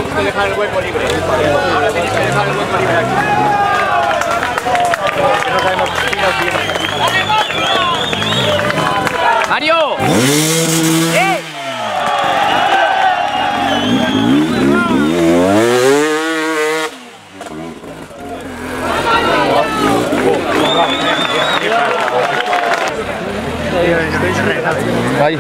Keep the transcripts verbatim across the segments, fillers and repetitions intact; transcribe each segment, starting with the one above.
tienes que dejar el hueco libre. Ahora tienes que dejar el hueco libre aquí. Que no sabemos si nos vienes aquí para... ¡Mario! ¡Eh! Ahí.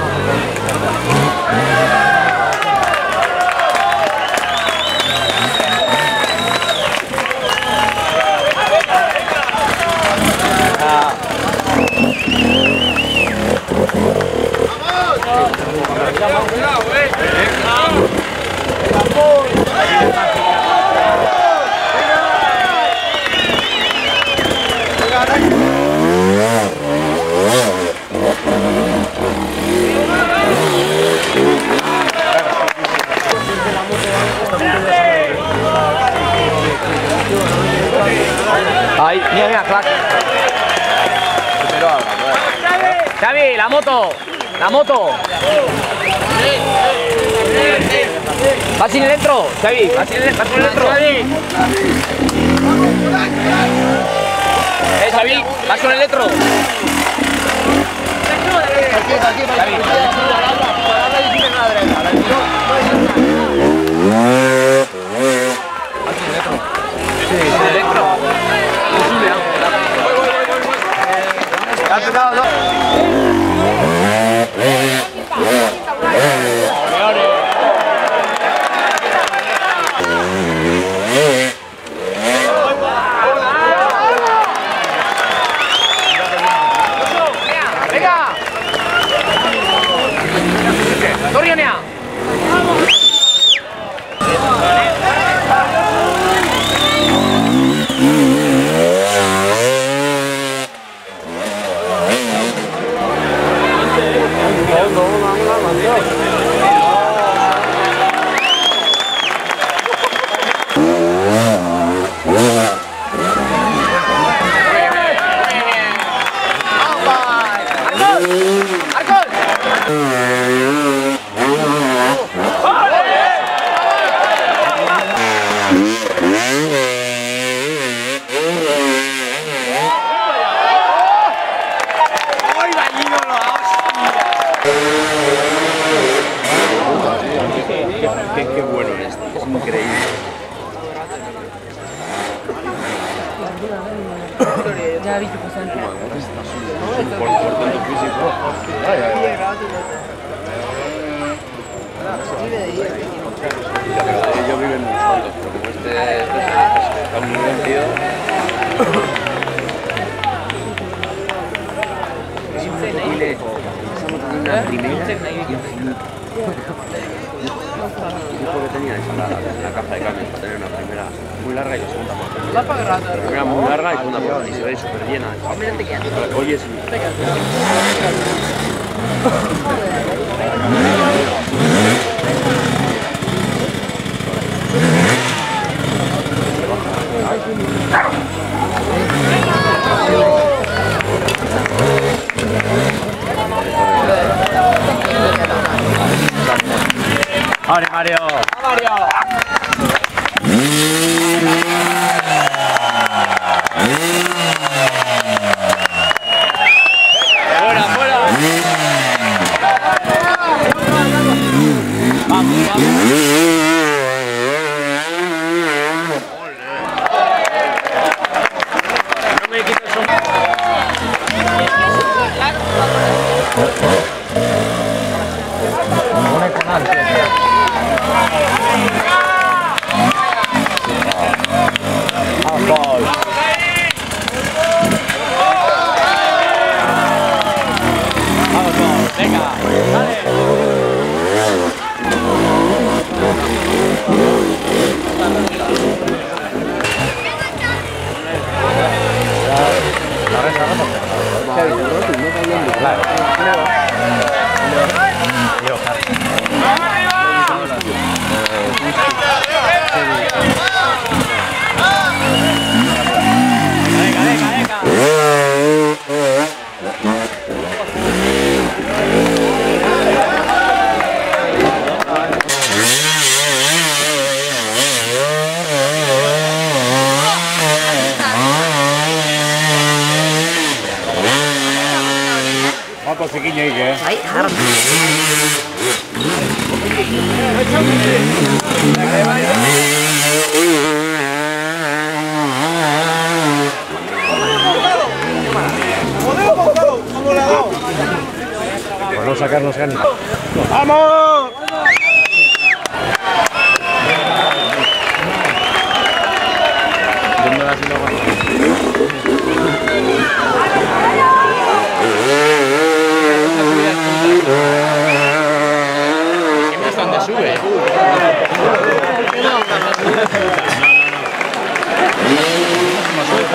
Ahí, mira, mira, clac. Xavi, la moto, la moto. Va sin el entro, Xavi, va sin el, va sin el entro. Eh, Xavi, vas con el entro. Xavi. Qué, qué bueno es, es increíble. Ya vi que pasante. Por, por tanto físico. Ellos viven muy solos, pero como este está muy divertido. Es increíble. Estamos teniendo una primera infinita. Dijo que tenía esa la, la caja de cambios para tener una primera muy larga y la segunda más pequeña. La primera muy larga y segunda más y se ve súper llena. Oye, sí. ¡Vale, Mario! ¡A Mario! ¡Fuera, fuera! ¡Vamos, vamos! No me quites eso. Pone canal, tío. Marco Ciquiño y qué. Ahí, ahora. Por no sacarnos ganas. ¡Vamos! Siempre es donde sube. Más suelto.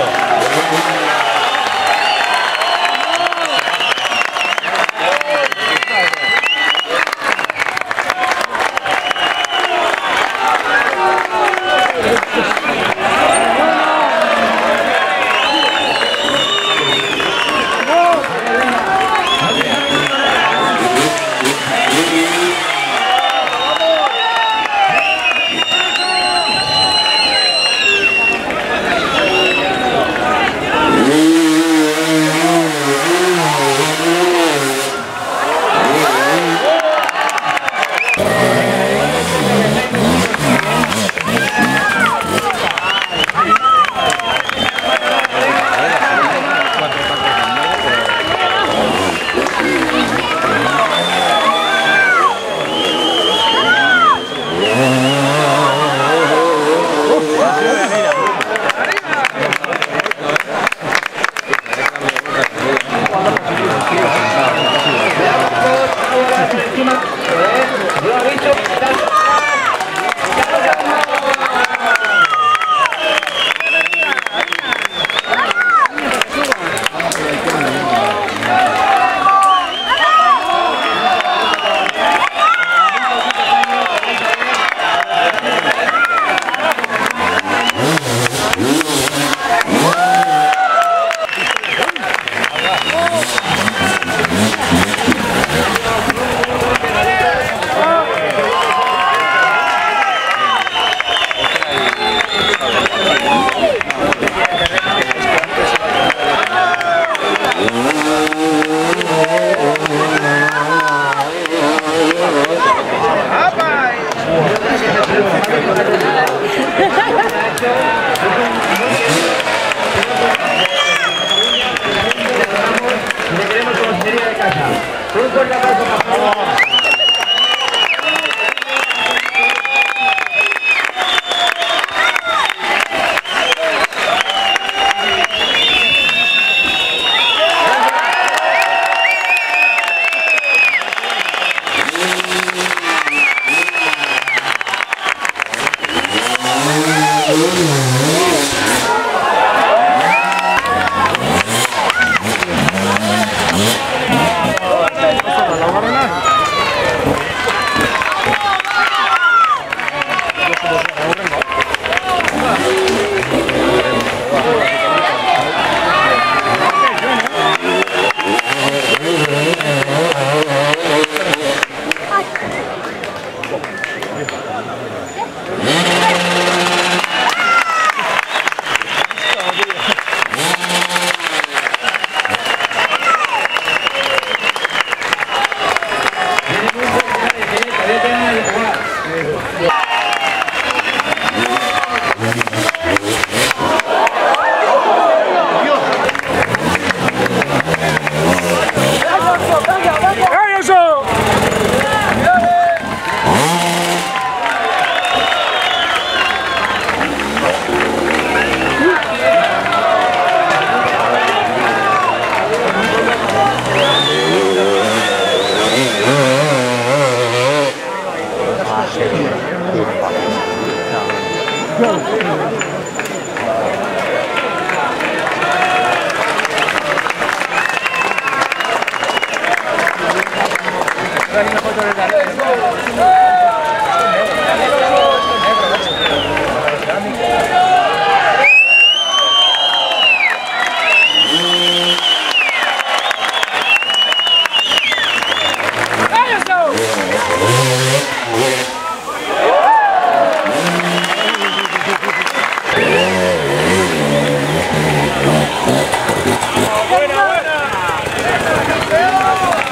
¡Buena, buena!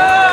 ¡Vamos!